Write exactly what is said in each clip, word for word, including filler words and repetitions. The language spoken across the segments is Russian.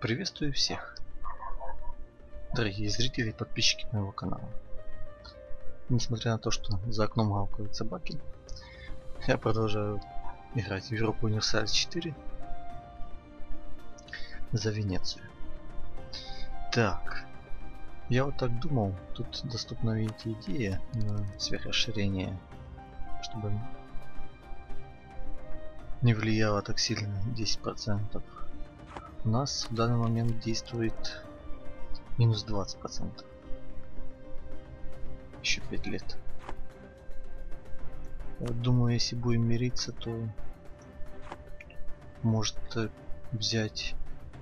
Приветствую всех, дорогие зрители и подписчики моего канала. Несмотря на то, что за окном гавкают собаки, я продолжаю играть в Europa Universalis четыре за Венецию. Так, я вот так думал, тут доступна, видите, идея на сверхрасширение, чтобы не влияло так сильно десять процентов. У нас в данный момент действует минус двадцать процентов. Еще пять лет. Я думаю, если будем мириться, то может взять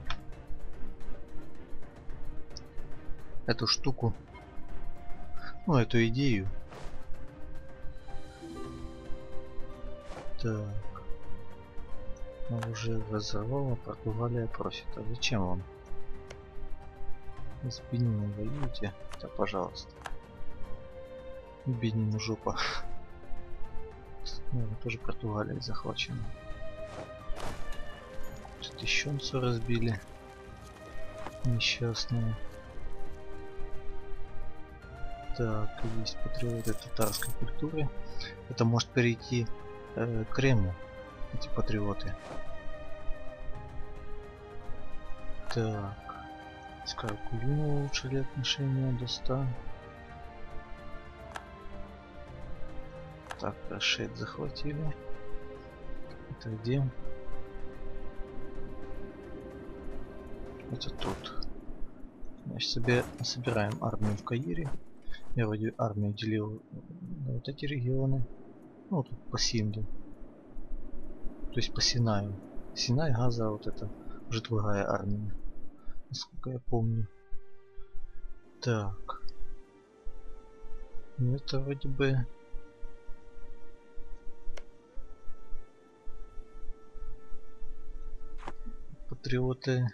эту штуку, ну, эту идею. Так. Уже разорвала, Португалия просит. А зачем вам? С Бенином воюете? Да, пожалуйста. Бенину жопа. Наверное, тоже Португалия захвачена. Тут еще все разбили. Несчастные. Так, есть патриоты татарской культуры. Это может перейти э, к Крыму, эти патриоты. Так. С Каракулином улучшили отношения до ста. Так, Рашид захватили. Это где? Это тут. Значит, себе собираем армию в Каире. Я вроде армию делил на вот эти регионы. Ну, тут по Синду. То есть по Синаю. Синай, Газа, вот это уже другая армия. Насколько я помню. Так. Ну, это вроде бы... Патриоты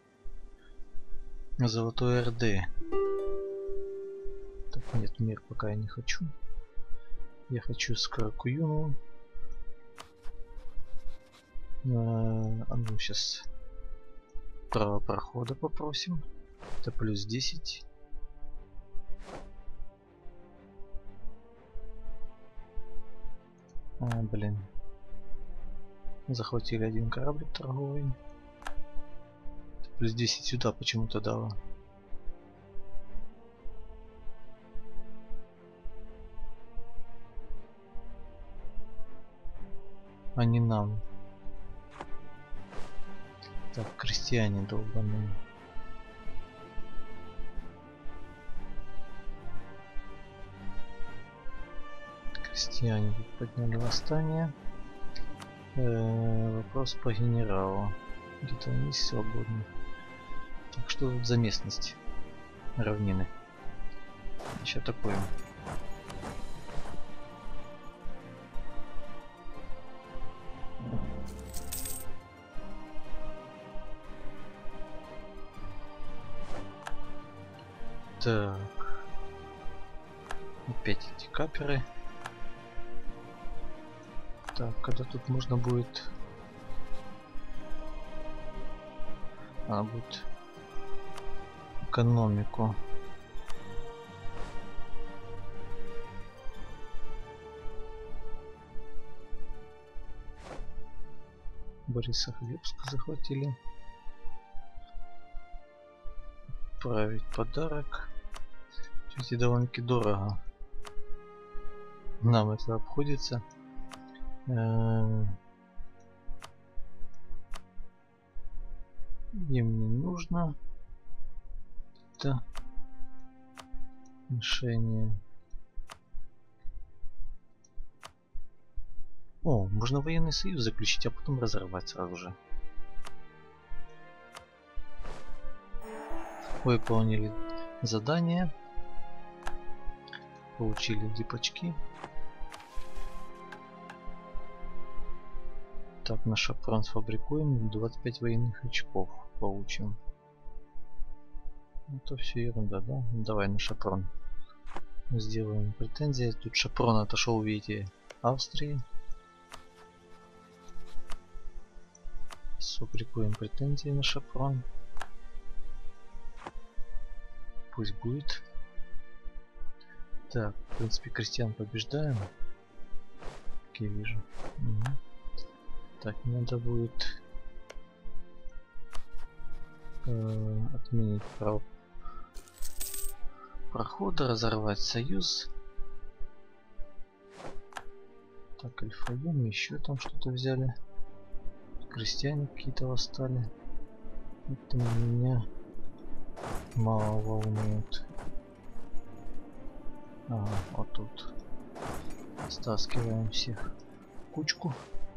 Золотой Орды. Так, нет, мир пока я не хочу. Я хочу с Каракуюну. А, а ну сейчас право прохода попросим. Это плюс десять. А, блин. Захватили один корабль торговый. Плюс десять сюда почему-то дало. А не нам. Так, крестьяне долбаные. Крестьяне тут подняли восстание. Э-э, вопрос по генералу. Где-то он есть свободный. Так, что тут за местность? Равнины. Еще такое. Так. Опять эти каперы. Так, когда тут можно будет... А, будет экономику. Борисоглебск захватили. Отправить подарок. Кстати, довольно-таки дорого нам это обходится. Им не нужно это отношение. О, можно военный союз заключить, а потом разорвать сразу же. Выполнили задание, получили дипачки. Так, на шапрон сфабрикуем, двадцать пять военных очков получим. Это все ерунда, да? Давай на шапрон сделаем претензии. Тут шапрон отошел, видите, Австрии. Сфабрикуем претензии на шапрон. пусть будет. Так, в принципе, крестьян побеждаем. Как я вижу. Угу. Так, надо будет э, отменить право прохода, разорвать союз. Так, Альфа-Ем, еще там что-то взяли. Крестьяне какие-то восстали. Это меня мало волнует. Ага, вот тут. Стаскиваем всех в кучку.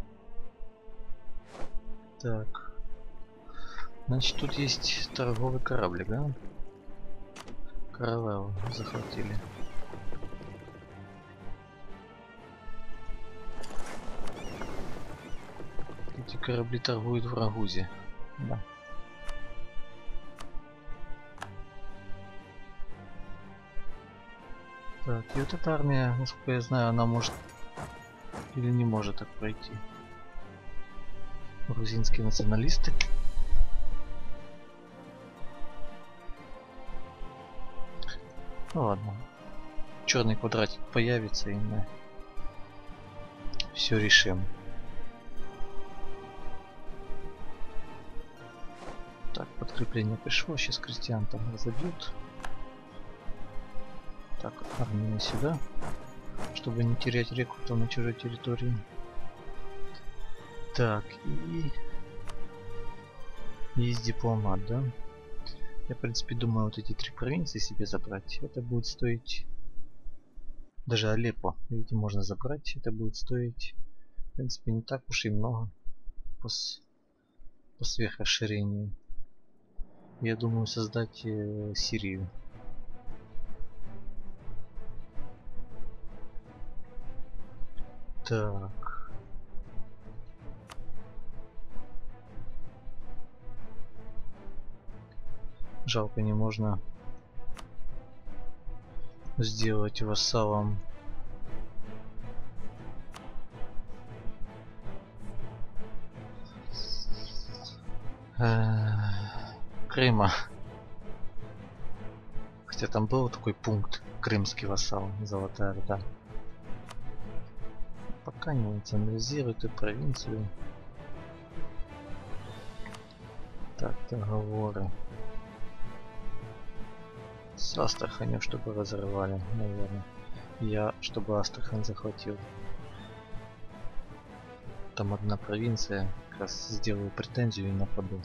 Так. Значит, тут есть торговый кораблик, да? Каравеллу захватили. Эти корабли торгуют в Рагузе. Да. Так, и вот эта армия, насколько я знаю, она может или не может так пройти. Грузинские националисты. Ну ладно. Черный квадратик появится, и мы все решим. Так, подкрепление пришло, сейчас крестьян там разобьют. Так, армия сюда, чтобы не терять реку там на чужой территории. Так, и есть дипломат, да? Я, в принципе, думаю, вот эти три провинции себе забрать. Это будет стоить... Даже Алеппо, видите, можно забрать. Это будет стоить, в принципе, не так уж и много по, с... по сверхрасширению. Я думаю создать э, Сирию. Так. Жалко, не можно сделать вассалом Крыма. Хотя там был такой пункт, крымский вассал, Золотая Орда. Пока не национализируют и провинцию. Так, договоры. С Астраханью, чтобы разорвали, наверное. Я, чтобы Астрахань захватил. Там одна провинция, как раз сделаю претензию и нападу.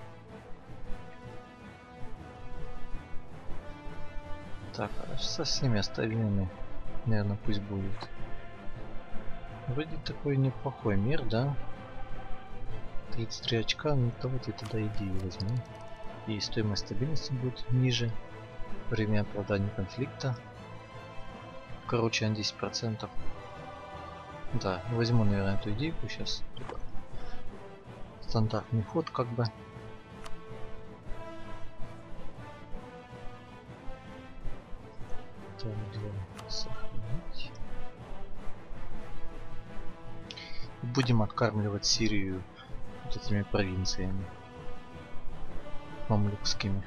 Так, а со всеми остальными, наверное, пусть будет. Вроде такой неплохой мир, да? тридцать три очка, ну давайте тогда идеи возьму. И стоимость стабильности будет ниже. Время оправдания конфликта. Короче, на десять процентов. Да, возьму, наверное, эту идейку сейчас. Стандартный ход, как бы. Так, сохранить. Будем откармливать Сирию вот этими провинциями мамлюкскими.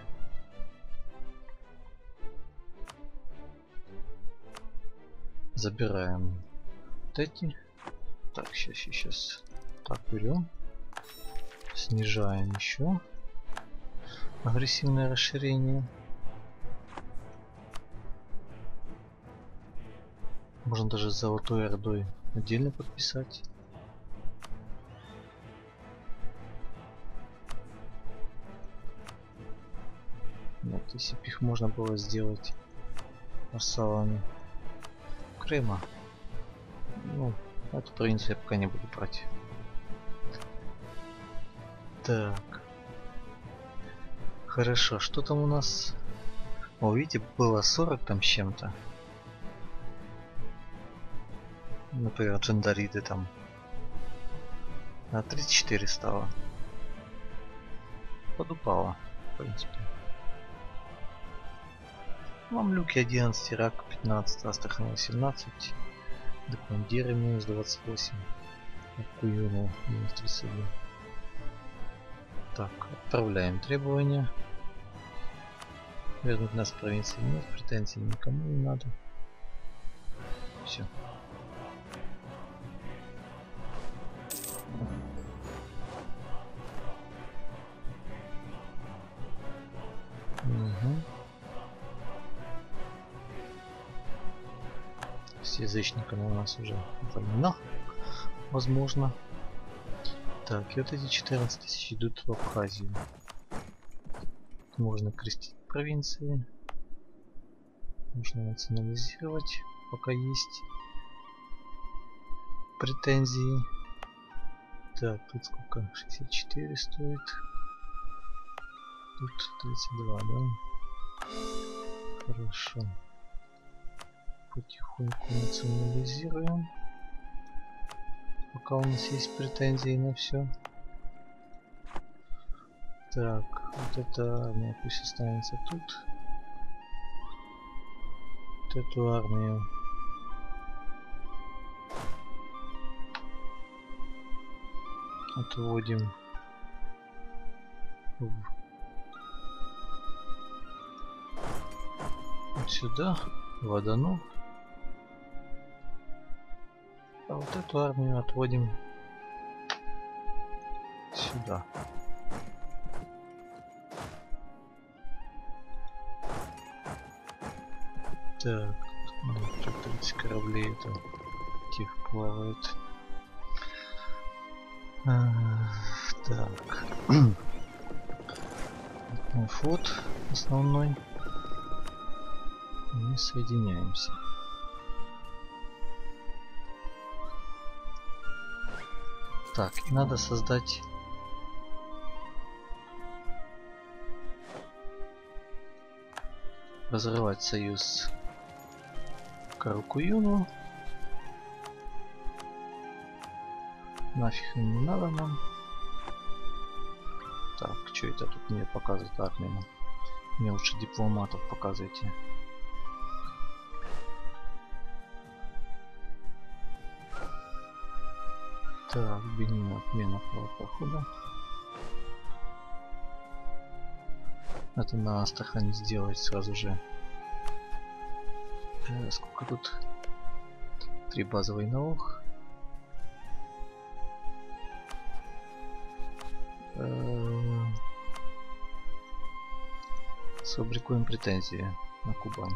Забираем вот эти. Так, сейчас, сейчас. Так, берем. Снижаем еще агрессивное расширение. Можно даже с Золотой Ордой отдельно подписать. Вот, если бы их можно было сделать вассалами Крыма. Ну, эту провинцию я пока не буду брать. Так. Хорошо, что там у нас? О, видите, было сорок там с чем-то. Например, джандариды там. На тридцать четыре стало. Подупало, в принципе. Мамлюки одиннадцать, Ирак пятнадцать, Астрахань восемнадцать, Докмандиры минус двадцать восемь, Куюну минус тридцать один. Так, отправляем требования. Вернуть нас в провинции нет, претензий никому не надо. Все. Угу. С язычниками у нас уже война, возможно. Так, и вот эти четырнадцать тысяч идут в Абхазию. Можно крестить провинции. Можно национализировать, пока есть претензии. Так, тут сколько? шестьдесят четыре стоит. Тут тридцать два, да? Хорошо. Потихоньку национализируем. Пока у нас есть претензии на все. Так, вот эта армия пусть останется тут. Вот эту армию отводим в... вот сюда, в Адану. А вот эту армию отводим сюда. Так, тут тридцать кораблей, это тех плавает. А, так. Мой флот основной. Мы соединяемся. Так, и надо создать разрывать союз Каракуюну. Нафиг не надо нам. Так, что это тут мне показывает армию? Мне лучше дипломатов показывайте. Так, Бенин, отмена похода. Это на Астрахань сделать сразу же. Э, сколько тут? Три базовый налог. Э, сфабрикуем претензии на Кубань.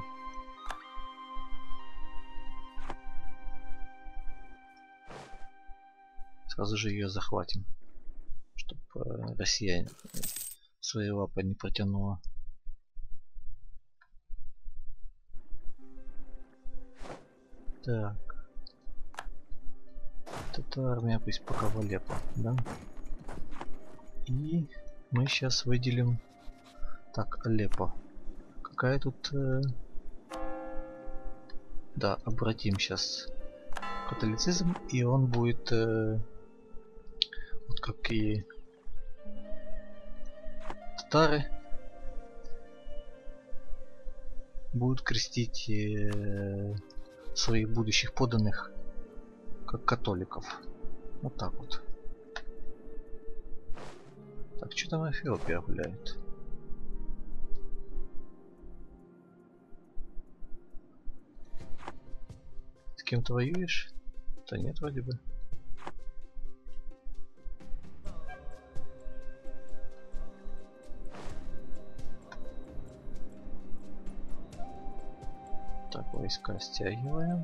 Сразу же ее захватим, чтобы э, Россия свои лапы не протянула. Так. Вот эта армия пусть пока в Алеппо, да? И мы сейчас выделим... Так, Алеппо. Какая тут... Э... Да, обратим сейчас католицизм, и он будет... Э... Вот как и татары будут крестить э, своих будущих подданных как католиков. Вот так вот. Так, что там Эфиопия гуляет? С кем-то воюешь? Да нет, вроде бы. Так, войска стягиваем.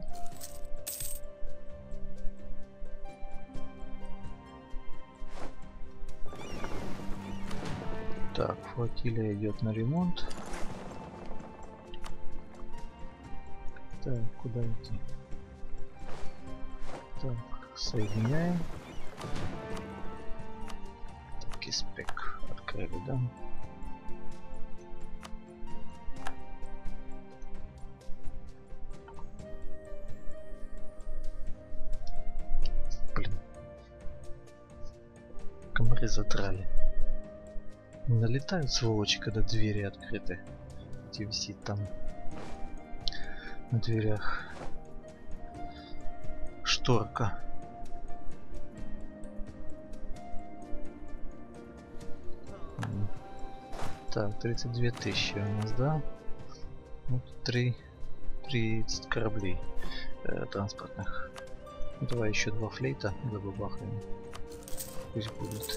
Так, флотилия идет на ремонт. Так, куда идти? Так, соединяем. Так, и спек открыли, да? Блин. Комары задрали. Налетают сволочи, когда двери открыты. Где висит там на дверях шторка. Так, тридцать две тысячи у нас, да? Вот три, тридцать кораблей э, транспортных. Ну, давай еще два флейта забабахаем. Пусть будет.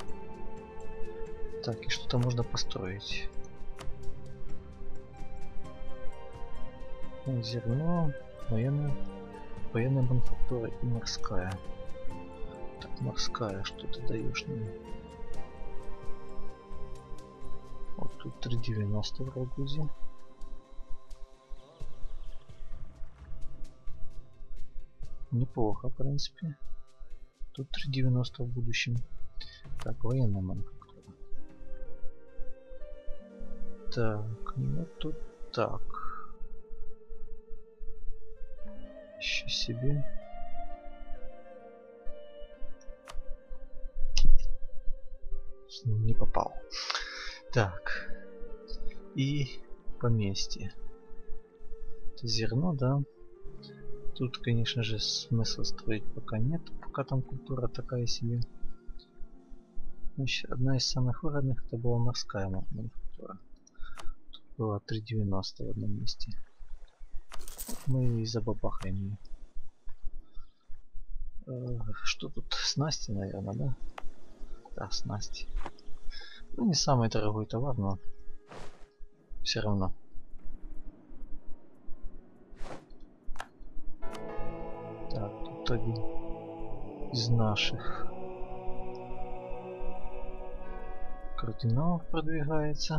Так, и что-то можно построить. Зерно, военная, военная мануфактура и морская. Так, морская, что ты даешь мне? Вот тут три девяносто в Рагузе. Неплохо, в принципе. Тут три девяносто в будущем. Так, военная мануфактура. Так, ну тут так. Еще себе. Не попал. Так. И поместье. Это зерно, да. Тут, конечно же, смысла строить пока нет. Пока там культура такая себе. Значит, одна из самых выгодных это была морская мануфактура. Тут было три девяносто в одном месте. Мы и забабахаем ее. Э, что тут? Снасти, наверное, да? Да, снасти. Ну, не самый дорогой товар, но все равно. Так, тут один из наших кардиналов продвигается.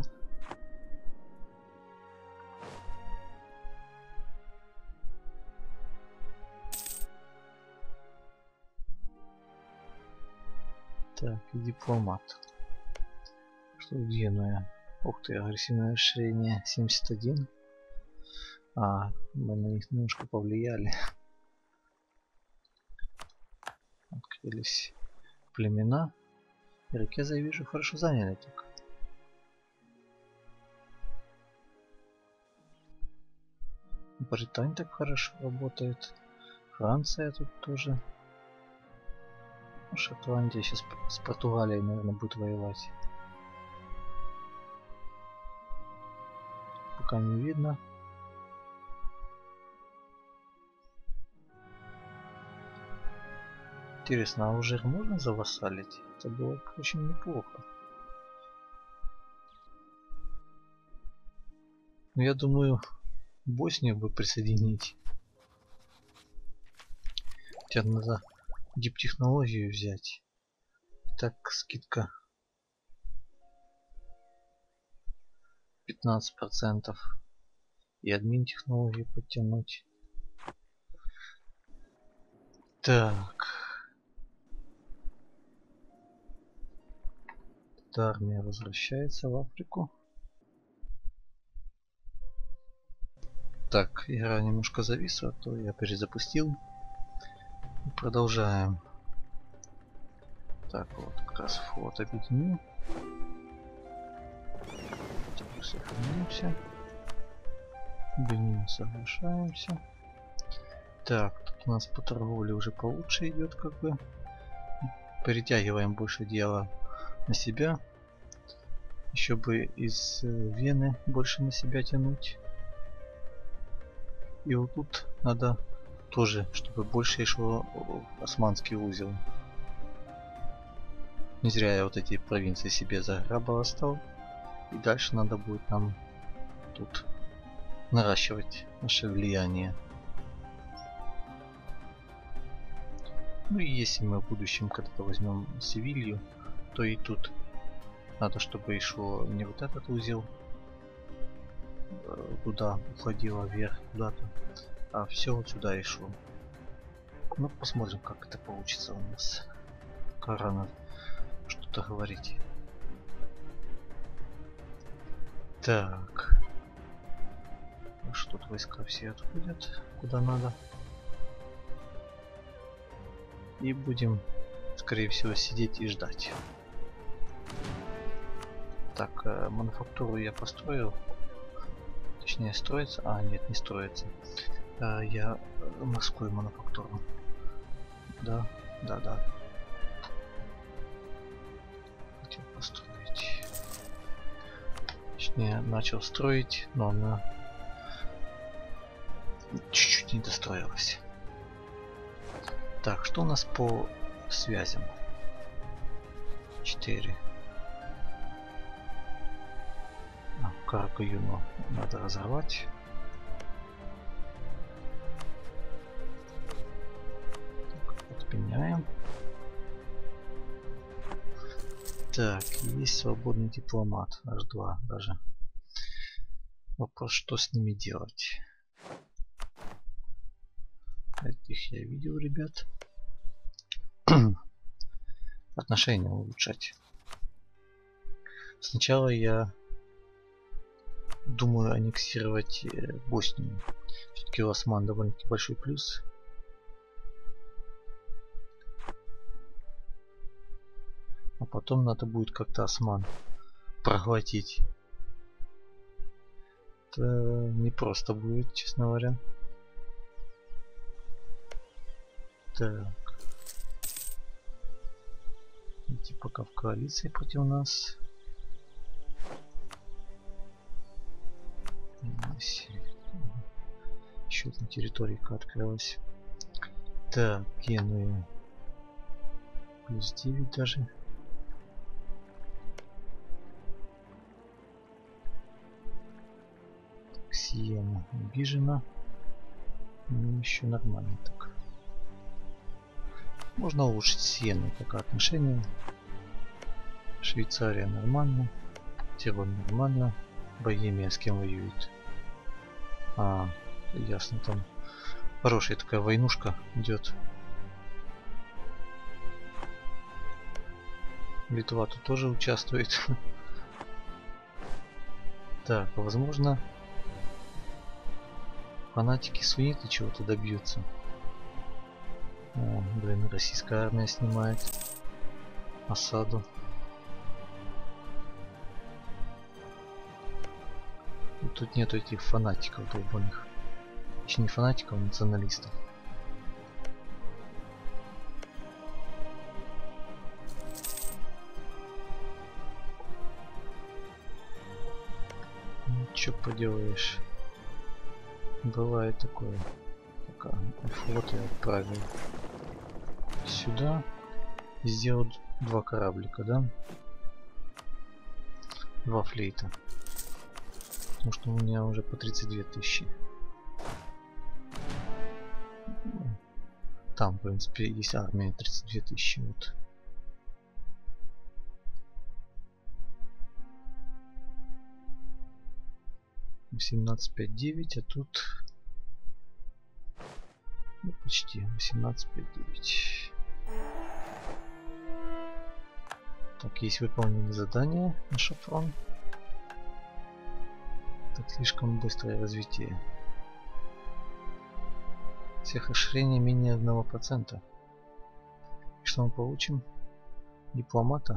Так, и дипломат. Что где Генуя? Ух ты, агрессивное расширение семьдесят один. А, мы на них немножко повлияли. Открылись племена. Иракеза, я вижу, хорошо заняли так. Британия так хорошо работает. Франция тут тоже. Шотландия сейчас с Португалией, наверное, будет воевать. Пока не видно. Интересно, а уже можно завассалить? Это было бы очень неплохо. Но я думаю, Боснию бы присоединить. Хотя надо диптехнологию взять. Так, скидка пятнадцать процентов. И админ технологию подтянуть. Так. Эта армия возвращается в Африку. Так, игра немножко зависла, то я перезапустил. И продолжаем. Так, вот как раз флот объединю. Так, сохранимся. Бенин, соглашаемся. Так, тут у нас по торговле уже получше идет, как бы. Перетягиваем больше дела на себя. Еще бы из Вены больше на себя тянуть. И вот тут надо тоже, чтобы больше шло османский узел. Не зря я вот эти провинции себе заграбовал. И дальше надо будет нам тут наращивать наше влияние. Ну и если мы в будущем когда-то возьмем Севилью, то и тут надо, чтобы шло не вот этот узел, куда уходило вверх куда-то, а все вот сюда и шло. Ну посмотрим, как это получится у нас. Пока рано что-то говорить. Так. Что тут войска все отходят куда надо. И будем, скорее всего, сидеть и ждать. Так, э, мануфактуру я построил. Точнее, строится. А, нет, не строится. Э, я морскую мануфактуру. Да, да, да. Хотел построить. Верхняя начал строить, но она чуть-чуть не достроилась. Так, что у нас по связям? четыре. А, Каракаюну надо разорвать. Так, отменяем. Так, есть свободный дипломат. аш два даже. Вопрос, что с ними делать. Этих я видел, ребят. Отношения улучшать. Сначала я думаю аннексировать Боснию. Все-таки у осман довольно-таки большой плюс. А потом надо будет как-то осман проглотить. Это не просто будет, честно говоря. Так. Идти пока в коалиции против нас. Еще одна территория открылась. Так, Генуя. Плюс девять даже. Сиена обижена. Ну, еще нормально так. Можно улучшить Сиену, пока отношения. Швейцария нормально. Тироль нормально. Богемия с кем воюет? А, ясно, там хорошая такая войнушка идет. Литва тут тоже участвует. Так, возможно, фанатики сунниты чего-то добьются. О, блин, российская армия снимает осаду. И тут нету этих фанатиков долбаных. Еще не фанатиков, а националистов. Ну, чё поделаешь. Бывает такое. Пока флот я отправил сюда. Сделал два кораблика, да? Два флейта. Потому что у меня уже по тридцать две тысячи. Там, в принципе, есть армия тридцать две тысячи. Вот. восемнадцать пять девять, а тут ну, почти восемнадцать пять девять. Так, есть выполненные задания на шафрон. Так, слишком быстрое развитие. Всех расширений менее одного процента. Что мы получим? Дипломата.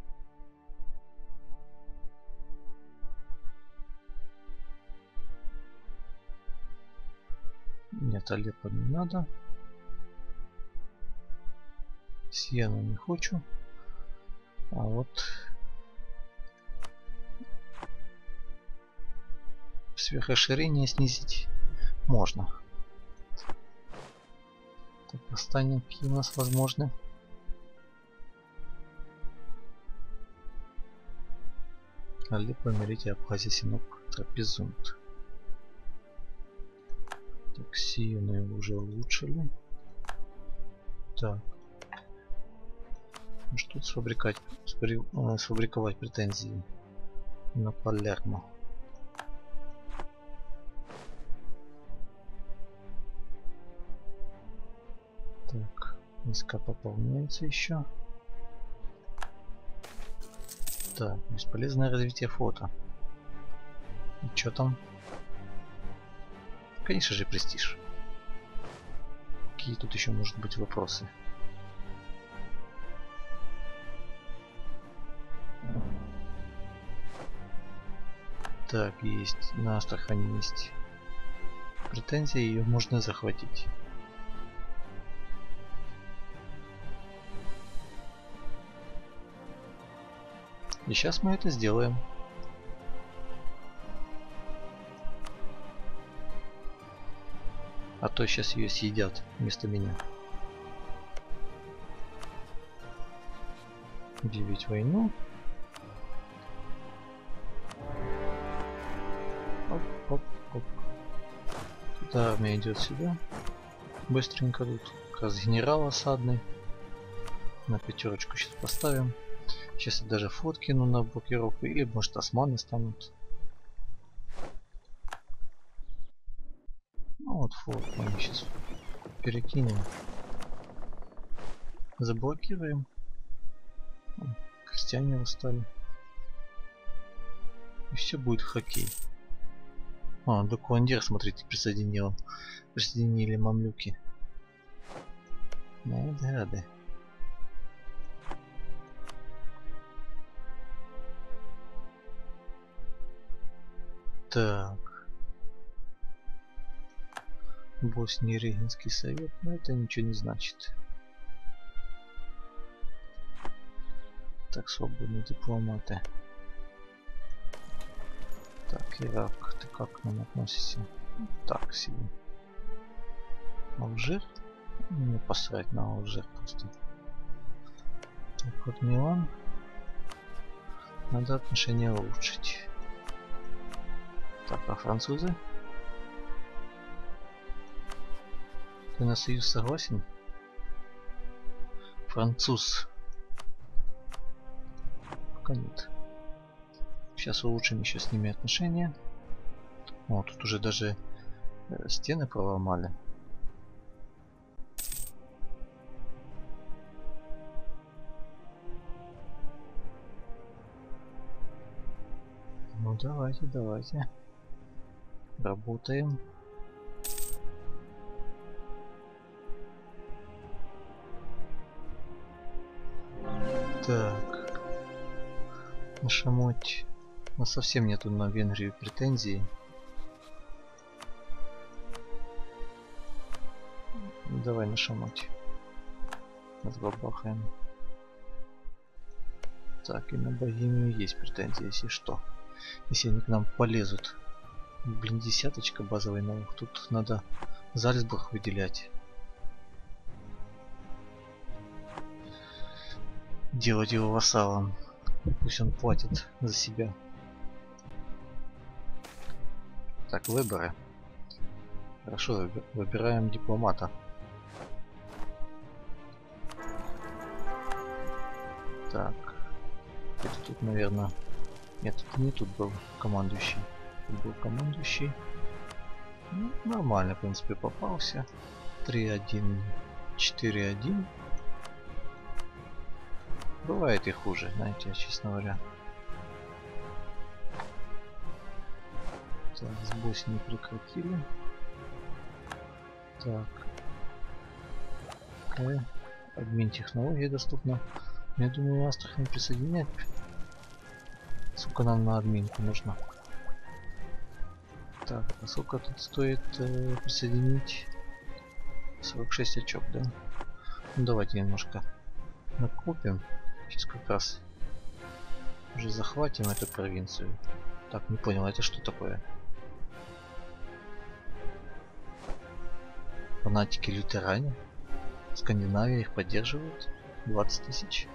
Нет, Алеппо не надо. Сиену не хочу. А вот сверхрасширение снизить можно. Так, восстания какие у нас возможны? Алеппо, Мерите, Абхазия, Синок, Трапезунд. Так, Сиену уже улучшили. Так. Ну что тут сфабриковать, сфабриковать претензии на Палермо? Так, войска пополняются еще. Так, бесполезное развитие флота. И что там? Конечно же, престиж. Какие тут еще может быть вопросы? Так, есть. На Астрахани есть претензия, ее можно захватить. И сейчас мы это сделаем. А то сейчас ее съедят вместо меня. Объявить войну. Оп, оп, оп. Тут армия идет сюда. Быстренько тут. Как раз генерал осадный. На пятерочку сейчас поставим. Сейчас я даже флот кину на блокировку. Или может османы станут. Ну вот флот мы сейчас перекинем. Заблокируем. Крестьяне устали. И все будет хоккей. А, Докуандер, смотрите, присоединил. Присоединили мамлюки. Ну, да, да. Так. Босния, Регенский совет, но это ничего не значит. Так, свободные дипломаты. Так, Ирак, ты как к нам относишься? Так себе. Алжир? Мне посрать на Алжир просто. Так, вот Милан. Надо отношения улучшить. Так, а французы? Ты на союз согласен? Француз. Пока нет. Сейчас улучшим еще с ними отношения. О, тут уже даже э, стены проломали. Ну давайте, давайте. Работаем. Так. На Шамоть. У нас совсем нету на Венгрию претензий. Давай на Шамоть. Разбабахаем. Так, и на Богемию есть претензии, если что. Если они к нам полезут. Блин, десяточка базовой налог. Тут надо Зальцбург выделять. Делать его вассалом. Пусть он платит за себя. Так, выборы. Хорошо, выбираем дипломата. Так. Это тут, наверное... Нет, тут не тут был командующий. Тут был командующий. Ну, нормально, в принципе, попался. три один, четыре один. Бывает и хуже, знаете, честно говоря. Так, с Боснии прекратили. Так. Э, обмен технологий доступно. Я думаю, Астрахань присоединять. Сколько нам на админку нужно? Так, а сколько тут стоит э, присоединить? сорок шесть очок, да? Ну, давайте немножко накопим. Сейчас как раз уже захватим эту провинцию. Так, не понял, это что такое? Фанатики лютеране? Скандинавия их поддерживает? двадцать тысяч.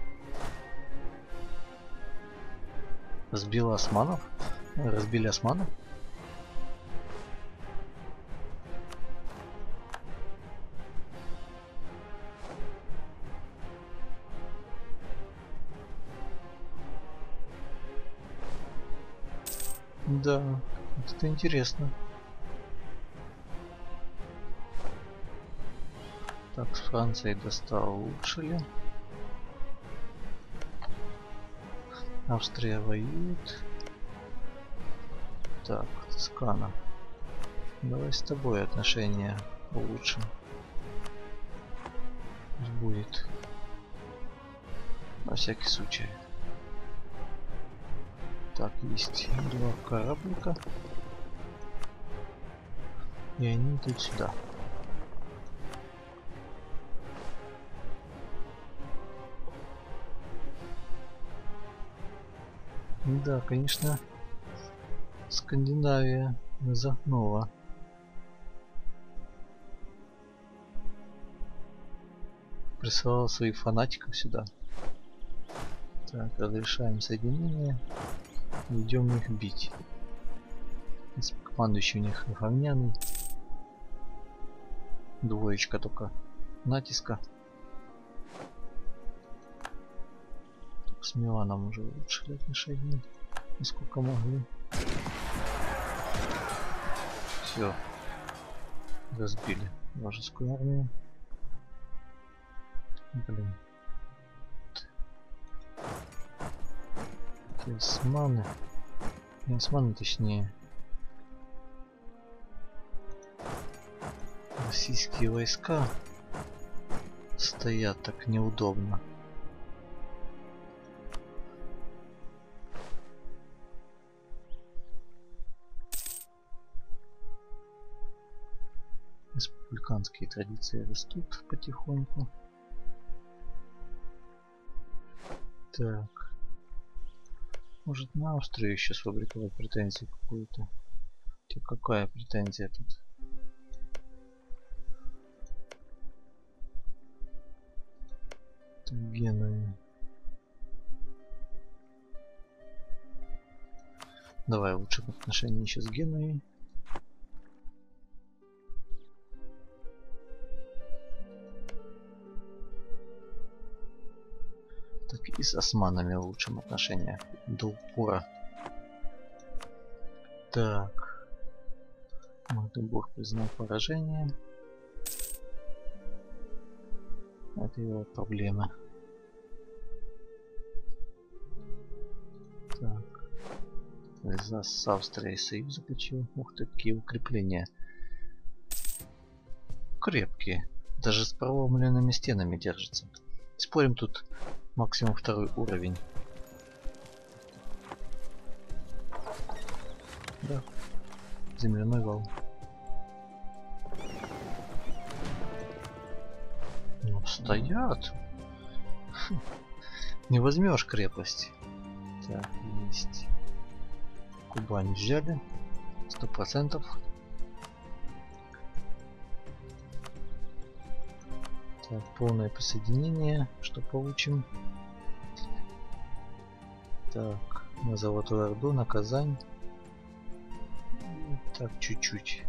Разбила османов? Разбили османов? Да, это интересно. Так, с Францией достал улучшили. Австрия воюет. Так, Тоскана. Давай с тобой отношения улучшим. Пусть будет. На всякий случай. Так, есть два кораблика. И они идут сюда. Да, конечно, Скандинавия загнула. присылал своих фанатиков сюда. Так, разрешаем соединение. Идем их бить. Командующий у них говняный. Двоечка только натиска. Так, с Миланом уже улучшили отношения, насколько могли. Все. Разбили вражескую армию. Блин. Эти османы. Не османы, точнее. Российские войска стоят так неудобно. Республиканские традиции растут потихоньку. Так. Может на Австрию еще сфабриковать претензию какую-то? Какая претензия тут? Так, Генуя. Давай лучше отношения еще с Генуей. Так, и с османами в лучшем отношениях. До упора. Так. Магдебург признал поражение. Это его проблема. Так. За с Австрией союз заключил. Ух ты, какие укрепления. Крепкие. Даже с проломленными стенами держатся. Спорим, тут максимум второй уровень. Да. Земляной вал. Ну, стоят. Не возьмешь крепость. Так, есть. Кубань взяли. Сто процентов. Так, полное присоединение. Что получим? Так, на Золотую Орду, на Казань. Так, чуть-чуть.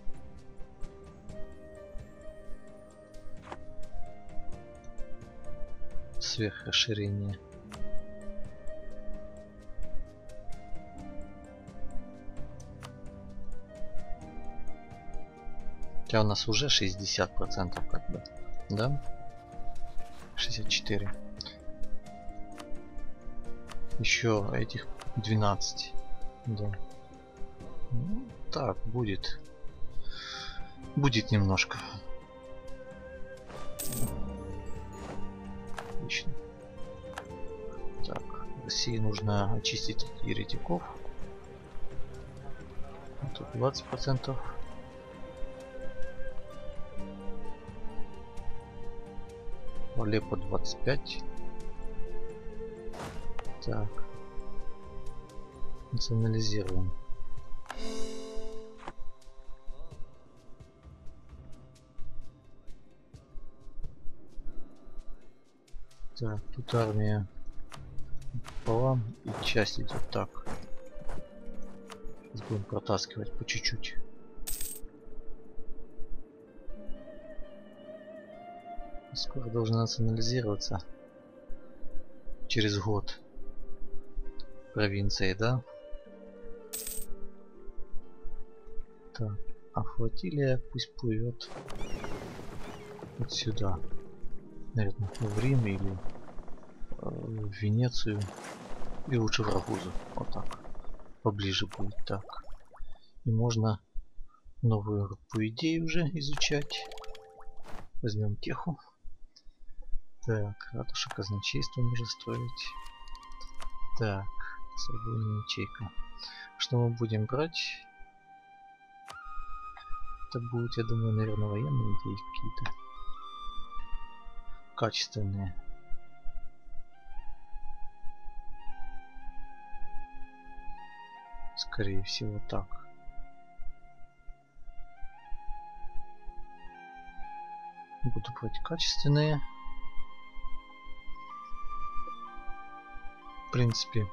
Сверхрасширение. Хотя у нас уже шестьдесят процентов как бы. Да? шестьдесят четыре. Еще этих двенадцать. Да. Ну, так, будет. Будет немножко. Отлично. Так, России нужно очистить от еретиков. Тут двадцать процентов. Алеппо двадцать пять. Так. Национализируем. Так, тут армия пополам и часть идет так. Сейчас будем протаскивать по чуть-чуть. Скоро должна национализироваться. Через год. Провинции, да? Так, а флотилия пусть плывет вот сюда. Наверное, в Рим или э, в Венецию. И лучше в Рагузу. Вот так. Поближе будет так. И можно новую группу идей уже изучать. Возьмем теху. Так, ратуша казначейства можно строить. Так, свободная ячейка. Что мы будем брать? Это будет, я думаю, наверное, военные идеи какие-то. Качественные. Скорее всего так. Буду брать качественные. В принципе,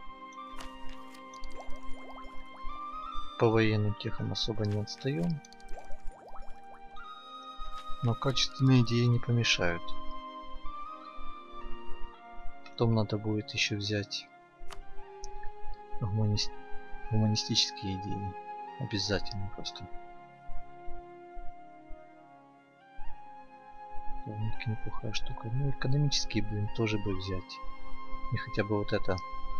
по военным техам особо не отстаем. Но качественные идеи не помешают. Потом надо будет еще взять гуманист... гуманистические идеи. Обязательно просто. Довольно-таки неплохая штука. Ну, экономические, блин, тоже бы взять. И хотя бы вот это.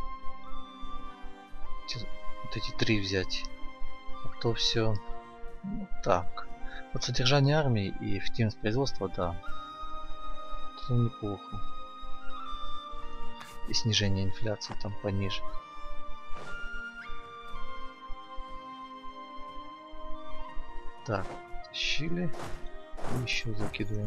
Эти, вот эти три взять. А то все. Ну, так. Вот содержание армии и эффективность производства, да. Это неплохо. И снижение инфляции там пониже. Так, тащили. И еще закидываем.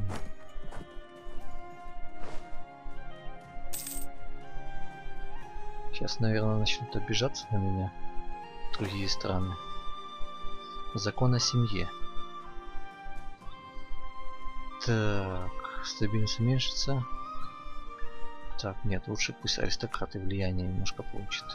Сейчас, наверное, начнут обижаться на меня другие страны. Закон о семье. Так, стабильность уменьшится. Так, нет, лучше пусть аристократы влияние немножко получат.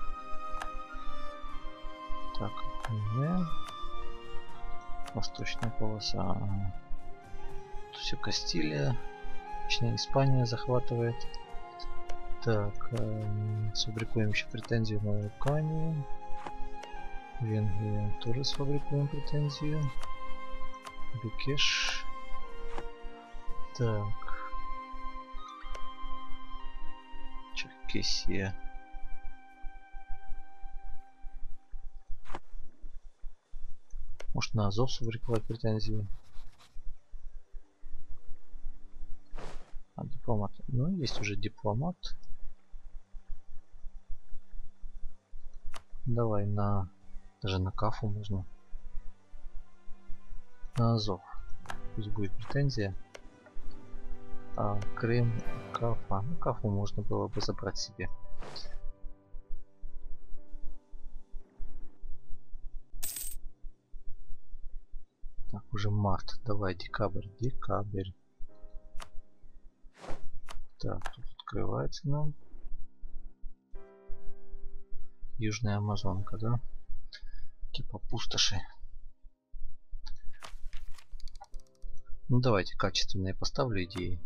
Так, да. Восточная полоса. Ага. Тут все Кастилия. Точнее, Испания захватывает. Так, э, сфабрикуем еще претензию на Луканию. Венгрия тоже сфабрикуем претензию. Бекеш. Так. Черкесия. Может, на Азов сфабриковать претензию. А, дипломат. Ну, есть уже дипломат. Давай на... Даже на Кафу можно. На Азов. Пусть будет претензия. А Крым, Кафа. Ну, Кафу можно было бы забрать себе. Так, уже март. Давай, декабрь. Декабрь. Так, тут открывается нам. Южная Амазонка, да? Типа пустоши. Ну давайте качественные поставлю идеи.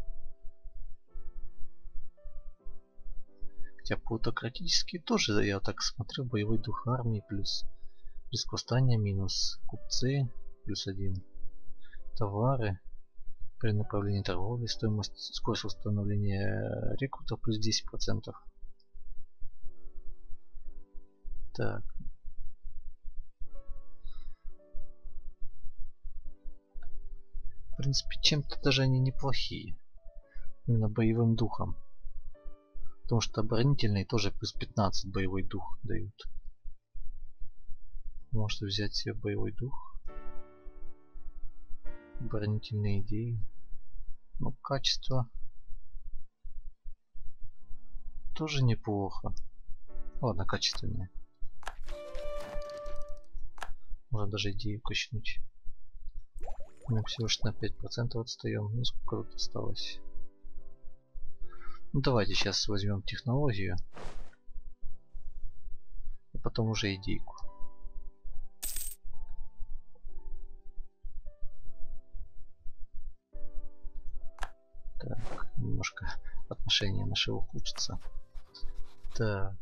Хотя плутократические тоже, я так смотрю, боевой дух армии плюс риск восстания минус, купцы плюс один, товары при направлении торговли, стоимость, скорость установления рекрута плюс десять процентов. Так. В принципе, чем-то даже они неплохие. Именно боевым духом. Потому что оборонительные тоже плюс пятнадцать боевой дух дают. Может взять себе боевой дух. Оборонительные идеи. Ну, качество тоже неплохо. Ладно, качественные. Можно даже идею качнуть. Мы всего лишь на пять процентов отстаем. Ну, сколько тут осталось? Ну, давайте сейчас возьмем технологию. А потом уже идейку. Так, немножко отношения наши ухудшатся. Так.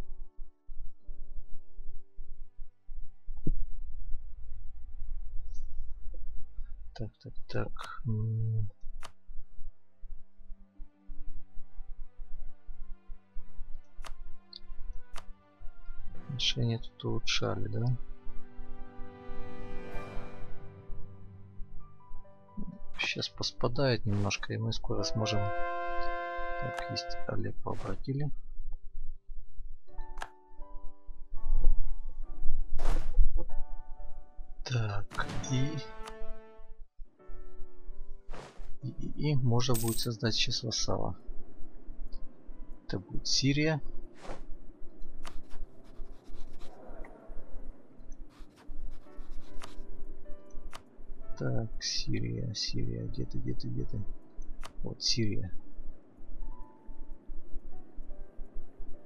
Так, так, так. Отношения тут улучшали, да? Сейчас поспадает немножко, и мы скоро сможем... Так, есть Алеппо обратили. Так, и... И, и, и можно будет создать сейчас вассала. Это будет Сирия. Так, Сирия, Сирия, где-то, где-то, где-то. Вот Сирия.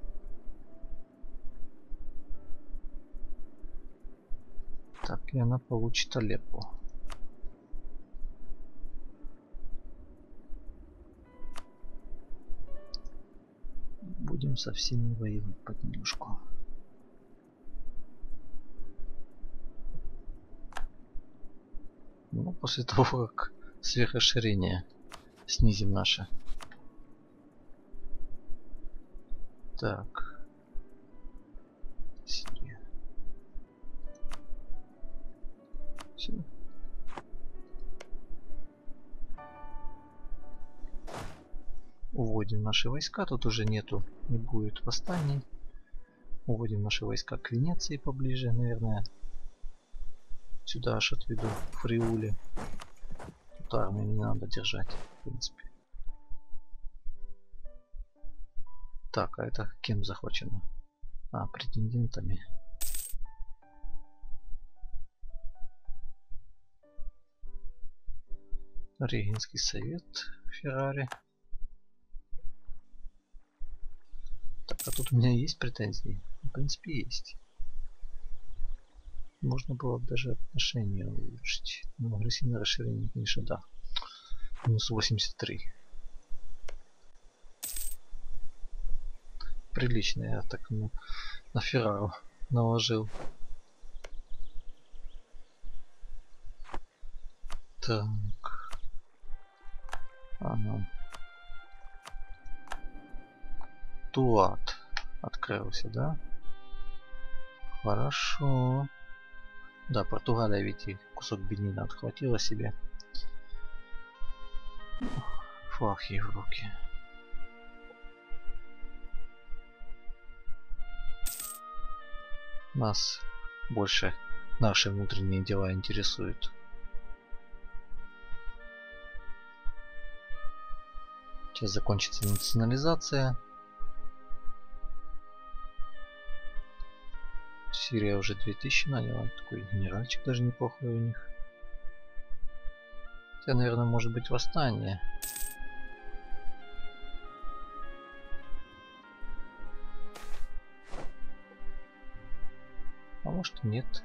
Так, и она получит Алеппо. Будем со всеми воевать понемножку. Ну, после того, как сверхрасширение снизим наше. Так. Сирия. Все. Уводим наши войска. Тут уже нету, не будет восстаний. Уводим наши войска к Венеции поближе, наверное. Сюда аж отведу Фриули. Тут армию не надо держать, в принципе. Так, а это кем захвачено? А, претендентами. Регенский совет, Феррари. Так, а тут у меня есть претензии? В принципе, есть. Можно было бы даже отношения улучшить. Но агрессивное расширение, конечно, да. Минус восемьдесят три. Прилично я так ну, на Феррару наложил. Так. Ага. Туат открылся, да? Хорошо. Да, Португалия ведь и кусок Бенина отхватила себе. Флаг ей в руки. Нас больше наши внутренние дела интересуют. Сейчас закончится национализация. Сирия уже две тысячи наняла. Такой генеральчик даже неплохой у них. Хотя, наверное, может быть восстание. А может и нет.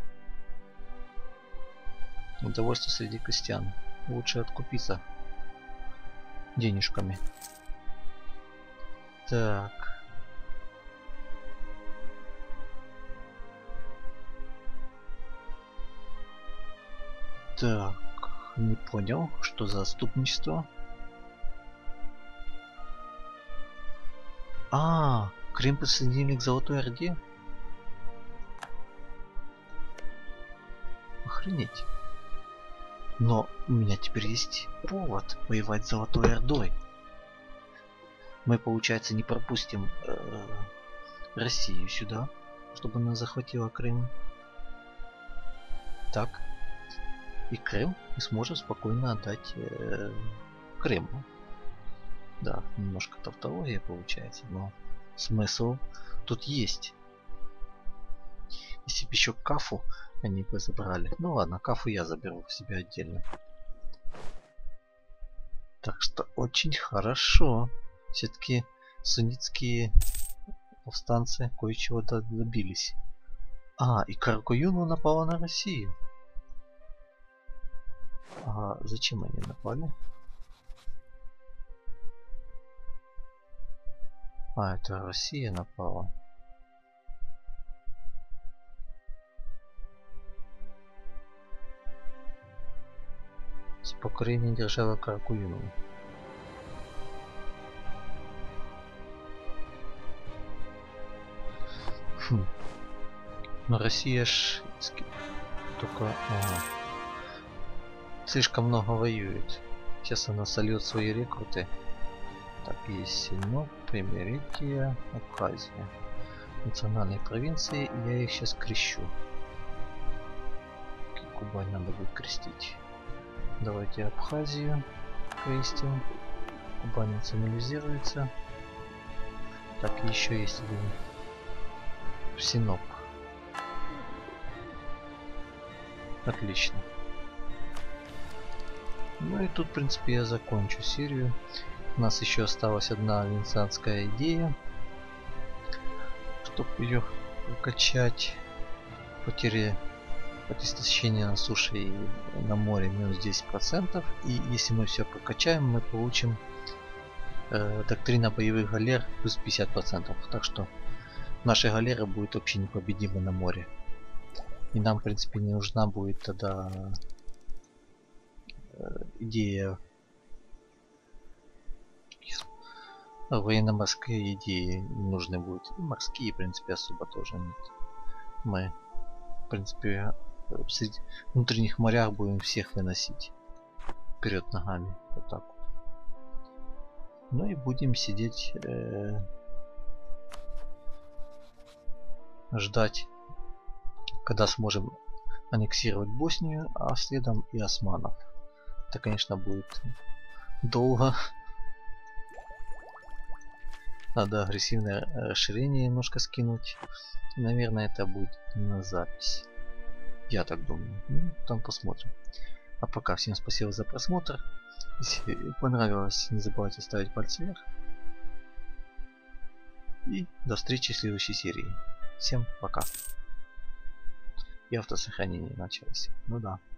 Недовольство среди крестьян. Лучше откупиться денежками. Так. Так, не понял, что за отступничество. А, Крым присоединили к Золотой Орде? Охренеть. Но у меня теперь есть повод воевать с Золотой Ордой. Мы, получается, не пропустим э, Россию сюда, чтобы она захватила Крым. Так. И Крым мы сможем спокойно отдать э, Крыму. Да, немножко тавтология получается, но смысл тут есть. Если бы еще Кафу они бы забрали. Ну ладно, Кафу я заберу в себя отдельно. Так что очень хорошо. Все-таки суннитские повстанцы кое-чего добились. А, и Каракуюну напала на Россию. А зачем они напали? А, это Россия напала. С покорением державы Каракуюну. Хм. Но Россия ж только ага. Слишком много воюет. Сейчас она сольет свои рекруты. Так, есть Синop, Примерития, Абхазия. Национальные провинции, и я их сейчас крещу. Кубань надо будет крестить. Давайте Абхазию крестим. Кубань национализируется. Так, еще есть один. Синоп. Отлично. Ну и тут, в принципе, я закончу Сирию. У нас еще осталась одна венецианская идея, чтобы ее прокачать. Потери от истощения на суше и на море минус десять процентов. И если мы все прокачаем, мы получим э, доктрина боевых галер плюс пятьдесят процентов. Так что наши галеры будут вообще непобедимы на море. И нам, в принципе, не нужна будет тогда э, идея, военно-морские идеи не нужны будут. И морские, в принципе, особо тоже нет. Мы, в принципе, в внутренних морях будем всех выносить вперед ногами. Вот так вот. Ну и будем сидеть, э, ждать, когда сможем аннексировать Боснию, а следом и османов. Это, конечно, будет долго. Надо агрессивное расширение немножко скинуть. Наверное, это будет на запись. Я так думаю. Ну, там посмотрим. А пока всем спасибо за просмотр. Если понравилось, не забывайте ставить пальцы вверх. И до встречи в следующей серии. Всем пока. И автосохранение началось. Ну да.